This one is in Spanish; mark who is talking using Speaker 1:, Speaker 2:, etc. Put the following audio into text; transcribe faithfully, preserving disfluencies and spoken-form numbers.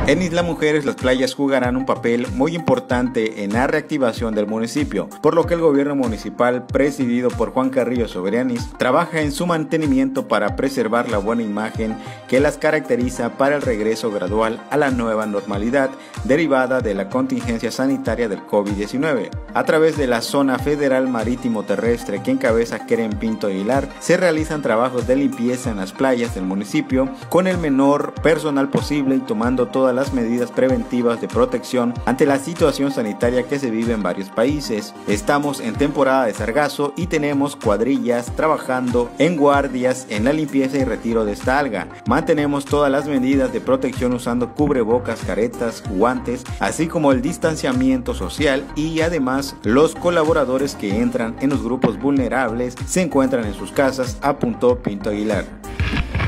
Speaker 1: En Isla Mujeres las playas jugarán un papel muy importante en la reactivación del municipio, por lo que el gobierno municipal, presidido por Juan Carrillo Soberanis, trabaja en su mantenimiento para preservar la buena imagen que las caracteriza para el regreso gradual a la nueva normalidad derivada de la contingencia sanitaria del COVID diecinueve. A través de la Zona Federal Marítimo Terrestre que encabeza Keren Pinto Aguilar, se realizan trabajos de limpieza en las playas del municipio con el menor personal posible y tomando todas las medidas preventivas de protección ante la situación sanitaria que se vive en varios países. Estamos en temporada de sargazo y tenemos cuadrillas trabajando en guardias en la limpieza y retiro de esta alga. Mantenemos todas las medidas de protección usando cubrebocas, caretas, guantes, así como el distanciamiento social, y además los colaboradores que entran en los grupos vulnerables se encuentran en sus casas, apuntó Pinto Aguilar.